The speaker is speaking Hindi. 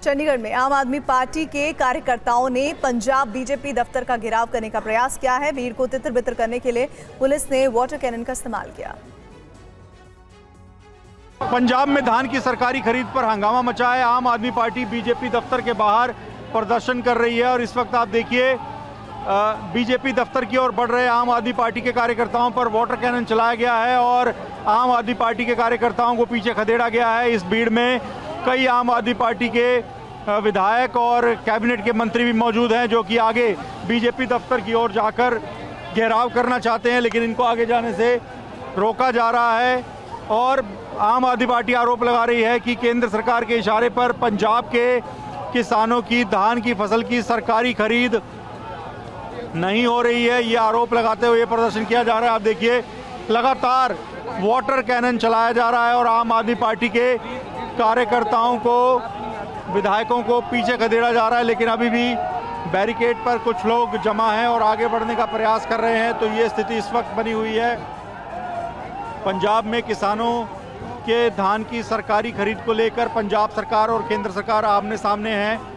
चंडीगढ़ में आम आदमी पार्टी के कार्यकर्ताओं ने पंजाब बीजेपी दफ्तर का घेराव करने का प्रयास किया है। भीड़ को तितर बितर करने के लिए पुलिस ने वाटर कैनन का इस्तेमाल किया। पंजाब में धान की सरकारी खरीद पर हंगामा मचा है। आम आदमी पार्टी बीजेपी दफ्तर के बाहर प्रदर्शन कर रही है और इस वक्त आप देखिए बीजेपी दफ्तर की ओर बढ़ रहे आम आदमी पार्टी के कार्यकर्ताओं पर वाटर कैनन चलाया गया है और आम आदमी पार्टी के कार्यकर्ताओं को पीछे खदेड़ा गया है। इस भीड़ में कई आम आदमी पार्टी के विधायक और कैबिनेट के मंत्री भी मौजूद हैं जो कि आगे बीजेपी दफ्तर की ओर जाकर घेराव करना चाहते हैं, लेकिन इनको आगे जाने से रोका जा रहा है। और आम आदमी पार्टी आरोप लगा रही है कि केंद्र सरकार के इशारे पर पंजाब के किसानों की धान की फसल की सरकारी खरीद नहीं हो रही है। ये आरोप लगाते हुए प्रदर्शन किया जा रहा है। आप देखिए लगातार वाटर कैनन चलाया जा रहा है और आम आदमी पार्टी के कार्यकर्ताओं को, विधायकों को पीछे खदेड़ा जा रहा है, लेकिन अभी भी बैरिकेड पर कुछ लोग जमा हैं और आगे बढ़ने का प्रयास कर रहे हैं। तो ये स्थिति इस वक्त बनी हुई है। पंजाब में किसानों के धान की सरकारी खरीद को लेकर पंजाब सरकार और केंद्र सरकार आमने सामने हैं।